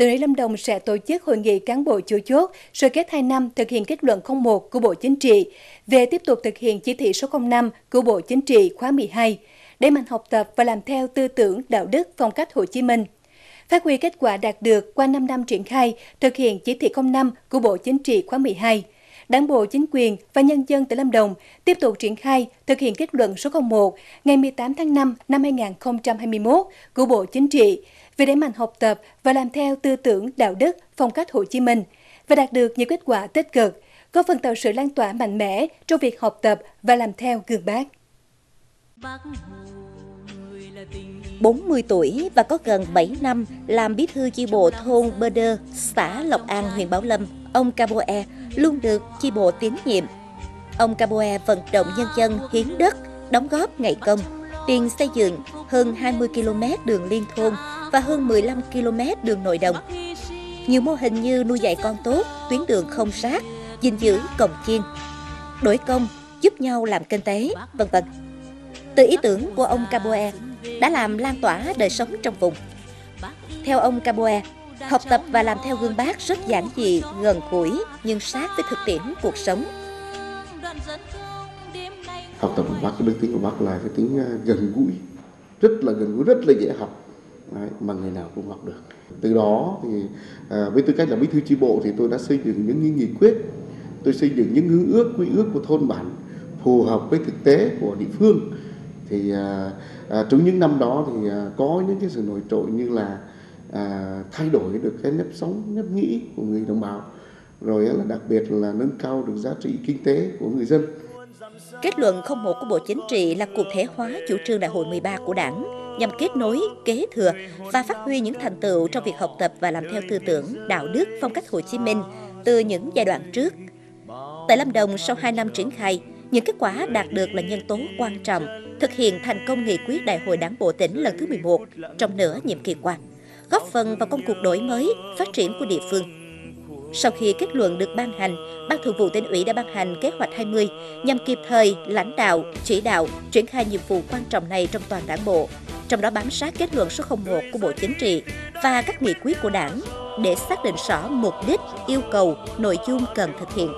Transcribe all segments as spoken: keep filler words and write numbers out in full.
Tỉnh ủy Lâm Đồng sẽ tổ chức hội nghị cán bộ chủ chốt sơ kết hai năm thực hiện kết luận không một của Bộ Chính trị về tiếp tục thực hiện chỉ thị số không năm của Bộ Chính trị khóa mười hai, đẩy mạnh học tập và làm theo tư tưởng đạo đức phong cách Hồ Chí Minh. Phát huy kết quả đạt được qua năm năm triển khai thực hiện chỉ thị không năm của Bộ Chính trị khóa mười hai, Đảng bộ, chính quyền và nhân dân tỉnh Lâm Đồng tiếp tục triển khai thực hiện kết luận số không một ngày mười tám tháng năm năm hai nghìn không trăm hai mươi mốt của Bộ Chính trị về đẩy mạnh học tập và làm theo tư tưởng đạo đức phong cách Hồ Chí Minh và đạt được nhiều kết quả tích cực, góp phần tạo sự lan tỏa mạnh mẽ trong việc học tập và làm theo gương Bác. bốn mươi tuổi và có gần bảy năm làm bí thư chi bộ thôn Bơ Đơ, xã Lộc An, huyện Bảo Lâm, ông Caboe luôn được chi bộ tín nhiệm. Ông Caboe vận động nhân dân hiến đất, đóng góp ngày công, tiền xây dựng hơn hai mươi ki lô mét đường liên thôn và hơn mười lăm ki lô mét đường nội đồng. Nhiều mô hình như nuôi dạy con tốt, tuyến đường không rác, gìn giữ cồng chiên, đổi công, giúp nhau làm kinh tế, vân vân. Từ ý tưởng của ông Caboe đã làm lan tỏa đời sống trong vùng. Theo ông Caboe, học tập và làm theo gương Bác rất giản dị, gần gũi nhưng sát với thực tiễn cuộc sống. Học tập của Bác, cái đức tính của Bác là cái tính gần gũi, rất là gần gũi, rất là dễ học. Đấy, mà người nào cũng học được. Từ đó thì à, với tư cách là bí thư chi bộ thì tôi đã xây dựng những nghị quyết, tôi xây dựng những hương ước, quy ước của thôn bản phù hợp với thực tế của địa phương. Thì à, à, trong những năm đó thì à, có những cái sự nổi trội như là à, thay đổi được cái nếp sống, nếp nghĩ của người đồng bào, rồi là đặc biệt là nâng cao được giá trị kinh tế của người dân. Kết luận không một của Bộ Chính trị là cụ thể hóa chủ trương Đại hội mười ba của Đảng, nhằm kết nối, kế thừa và phát huy những thành tựu trong việc học tập và làm theo tư tưởng, đạo đức, phong cách Hồ Chí Minh từ những giai đoạn trước. Tại Lâm Đồng, sau hai năm triển khai, những kết quả đạt được là nhân tố quan trọng thực hiện thành công nghị quyết Đại hội Đảng bộ tỉnh lần thứ mười một trong nửa nhiệm kỳ qua, góp phần vào công cuộc đổi mới, phát triển của địa phương. Sau khi kết luận được ban hành, Ban Thường vụ Tỉnh ủy đã ban hành kế hoạch hai mươi nhằm kịp thời lãnh đạo, chỉ đạo, triển khai nhiệm vụ quan trọng này trong toàn Đảng bộ, trong đó bám sát kết luận số không một của Bộ Chính trị và các nghị quyết của Đảng để xác định rõ mục đích, yêu cầu, nội dung cần thực hiện.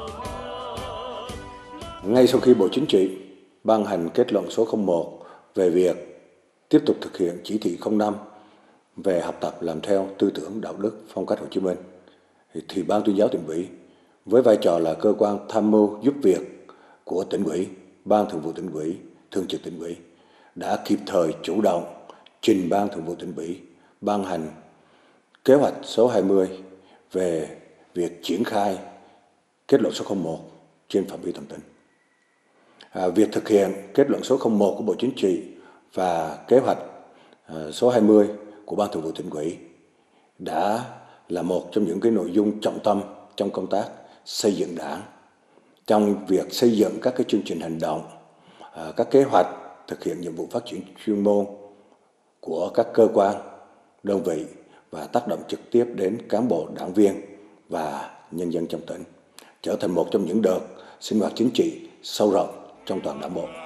Ngay sau khi Bộ Chính trị ban hành kết luận số không một về việc tiếp tục thực hiện chỉ thị không năm về học tập làm theo tư tưởng đạo đức phong cách Hồ Chí Minh, thì Ban Tuyên giáo Tỉnh ủy với vai trò là cơ quan tham mưu giúp việc của Tỉnh ủy, Ban Thường vụ Tỉnh ủy, Thường trực Tỉnh ủy đã kịp thời chủ động trình Ban Thường vụ Tỉnh ủy ban hành kế hoạch số hai mươi về việc triển khai kết luận số không một trên phạm vi toàn tỉnh. À, việc thực hiện kết luận số không một của Bộ Chính trị và kế hoạch à, số hai mươi của Ban Thường vụ Tỉnh ủy đã là một trong những cái nội dung trọng tâm trong công tác xây dựng Đảng, trong việc xây dựng các cái chương trình hành động, à, các kế hoạch thực hiện nhiệm vụ phát triển chuyên môn của các cơ quan, đơn vị và tác động trực tiếp đến cán bộ, đảng viên và nhân dân trong tỉnh, trở thành một trong những đợt sinh hoạt chính trị sâu rộng trong toàn Đảng bộ.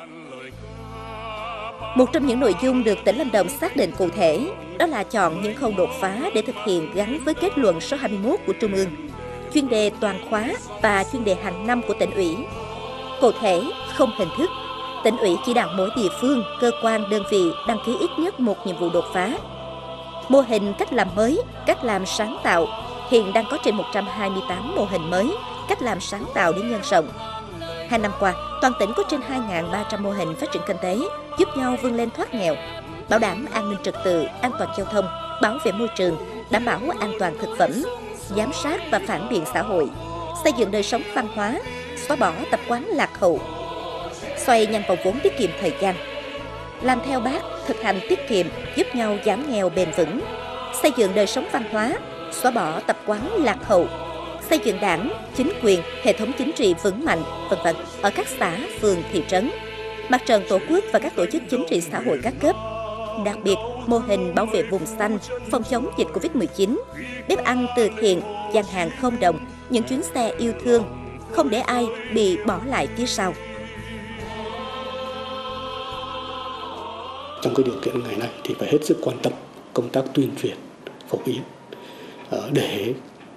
Một trong những nội dung được tỉnh Lâm Đồng xác định cụ thể đó là chọn những khâu đột phá để thực hiện gắn với kết luận số hai mươi mốt của Trung ương, chuyên đề toàn khóa và chuyên đề hàng năm của tỉnh ủy. Cụ thể, không hình thức, tỉnh ủy chỉ đạo mỗi địa phương, cơ quan, đơn vị đăng ký ít nhất một nhiệm vụ đột phá. Mô hình cách làm mới, cách làm sáng tạo, hiện đang có trên một trăm hai mươi tám mô hình mới, cách làm sáng tạo để nhân rộng. Hai năm qua, toàn tỉnh có trên hai nghìn ba trăm mô hình phát triển kinh tế, giúp nhau vươn lên thoát nghèo, bảo đảm an ninh trật tự, an toàn giao thông, bảo vệ môi trường, đảm bảo an toàn thực phẩm, giám sát và phản biện xã hội, xây dựng đời sống văn hóa, xóa bỏ tập quán lạc hậu, xoay nhanh vòng vốn tiết kiệm thời gian, làm theo Bác, thực hành tiết kiệm, giúp nhau giảm nghèo bền vững, xây dựng đời sống văn hóa, xóa bỏ tập quán lạc hậu, xây dựng Đảng, chính quyền, hệ thống chính trị vững mạnh, vân vân ở các xã, phường, thị trấn, Mặt trận Tổ quốc và các tổ chức chính trị xã hội các cấp. Đặc biệt, mô hình bảo vệ vùng xanh, phòng chống dịch Covid mười chín, bếp ăn từ thiện, gian hàng không đồng, những chuyến xe yêu thương, không để ai bị bỏ lại phía sau. Trong cái điều kiện ngày nay thì phải hết sức quan tâm công tác tuyên truyền, phổ biến để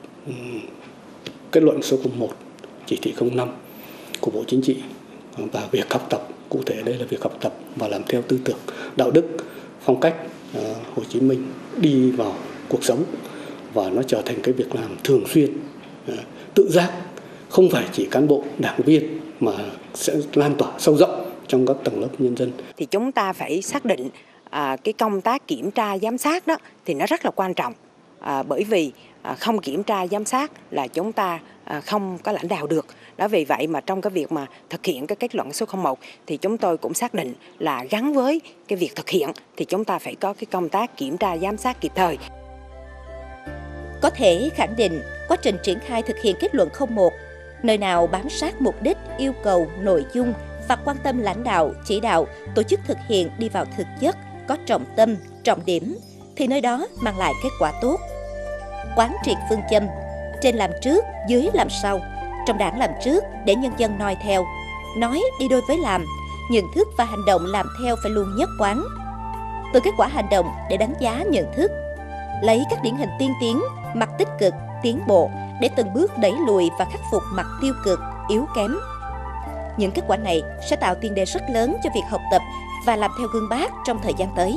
kết luận số không một, chỉ thị không năm của Bộ Chính trị và việc học tập, cụ thể đây là việc học tập và làm theo tư tưởng, đạo đức, phong cách Hồ Chí Minh đi vào cuộc sống, và nó trở thành cái việc làm thường xuyên, tự giác, không phải chỉ cán bộ, đảng viên mà sẽ lan tỏa sâu rộng trong các tầng lớp nhân dân. Thì chúng ta phải xác định à, cái công tác kiểm tra giám sát đó thì nó rất là quan trọng, à, bởi vì à, không kiểm tra giám sát là chúng ta à, không có lãnh đạo được. Đó, vì vậy mà trong cái việc mà thực hiện cái kết luận số không một thì chúng tôi cũng xác định là gắn với cái việc thực hiện thì chúng ta phải có cái công tác kiểm tra giám sát kịp thời. Có thể khẳng định quá trình triển khai thực hiện kết luận không một, nơi nào bám sát mục đích, yêu cầu, nội dung và quan tâm lãnh đạo, chỉ đạo, tổ chức thực hiện đi vào thực chất, có trọng tâm, trọng điểm, thì nơi đó mang lại kết quả tốt. Quán triệt phương châm, trên làm trước, dưới làm sau, trong đảng làm trước để nhân dân noi theo, nói đi đôi với làm, nhận thức và hành động làm theo phải luôn nhất quán. Từ kết quả hành động để đánh giá nhận thức, lấy các điển hình tiên tiến, mặt tích cực, tiến bộ để từng bước đẩy lùi và khắc phục mặt tiêu cực, yếu kém. Những kết quả này sẽ tạo tiền đề rất lớn cho việc học tập và làm theo gương Bác trong thời gian tới.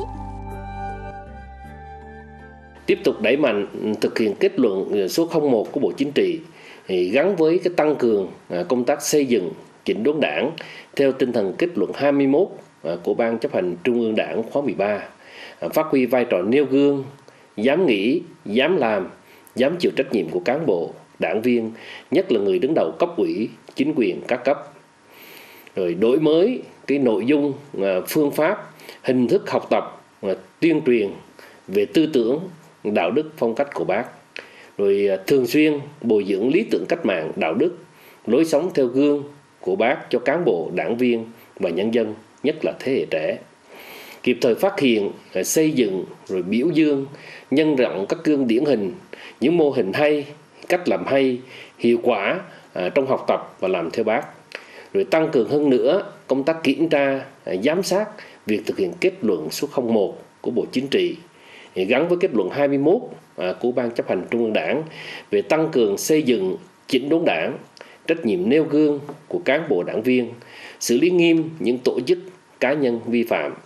Tiếp tục đẩy mạnh thực hiện kết luận số không một của Bộ Chính trị thì gắn với cái tăng cường công tác xây dựng, chỉnh đốn Đảng theo tinh thần kết luận hai mươi mốt của Ban Chấp hành Trung ương Đảng khóa mười ba, phát huy vai trò nêu gương, dám nghĩ, dám làm, dám chịu trách nhiệm của cán bộ, đảng viên, nhất là người đứng đầu cấp ủy, chính quyền các cấp. Rồi đổi mới cái nội dung, phương pháp, hình thức học tập, tuyên truyền về tư tưởng, đạo đức, phong cách của Bác. Rồi thường xuyên bồi dưỡng lý tưởng cách mạng, đạo đức, lối sống theo gương của Bác cho cán bộ, đảng viên và nhân dân, nhất là thế hệ trẻ. Kịp thời phát hiện, xây dựng, rồi biểu dương, nhân rộng các gương điển hình, những mô hình hay, cách làm hay, hiệu quả trong học tập và làm theo Bác. Rồi tăng cường hơn nữa công tác kiểm tra, giám sát việc thực hiện kết luận số không một của Bộ Chính trị gắn với kết luận hai mươi mốt của Ban Chấp hành Trung ương Đảng về tăng cường xây dựng, chỉnh đốn Đảng, trách nhiệm nêu gương của cán bộ đảng viên, xử lý nghiêm những tổ chức, cá nhân vi phạm.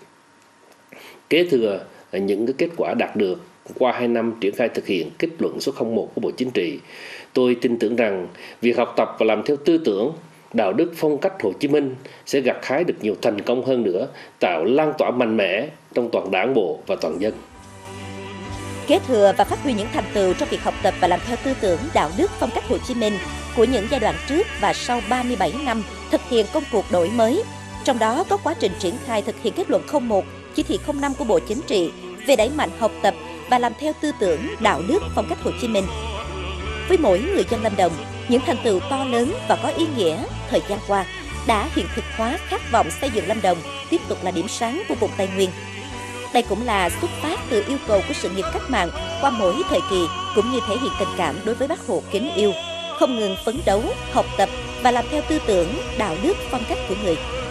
Kế thừa những cái kết quả đạt được qua hai năm triển khai thực hiện kết luận số không một của Bộ Chính trị, tôi tin tưởng rằng việc học tập và làm theo tư tưởng, đạo đức, phong cách Hồ Chí Minh sẽ gặt hái được nhiều thành công hơn nữa, tạo lan tỏa mạnh mẽ trong toàn Đảng bộ và toàn dân. Kế thừa và phát huy những thành tựu trong việc học tập và làm theo tư tưởng, đạo đức, phong cách Hồ Chí Minh của những giai đoạn trước và sau ba mươi bảy năm thực hiện công cuộc đổi mới, trong đó có quá trình triển khai thực hiện kết luận không một, chỉ thị không năm của Bộ Chính trị về đẩy mạnh học tập và làm theo tư tưởng, đạo đức, phong cách Hồ Chí Minh. Với mỗi người dân Lâm Đồng, những thành tựu to lớn và có ý nghĩa thời gian qua đã hiện thực hóa khát vọng xây dựng Lâm Đồng tiếp tục là điểm sáng của vùng Tây Nguyên. Đây cũng là xuất phát từ yêu cầu của sự nghiệp cách mạng qua mỗi thời kỳ, cũng như thể hiện tình cảm đối với Bác Hồ kính yêu, không ngừng phấn đấu, học tập và làm theo tư tưởng, đạo đức, phong cách của người.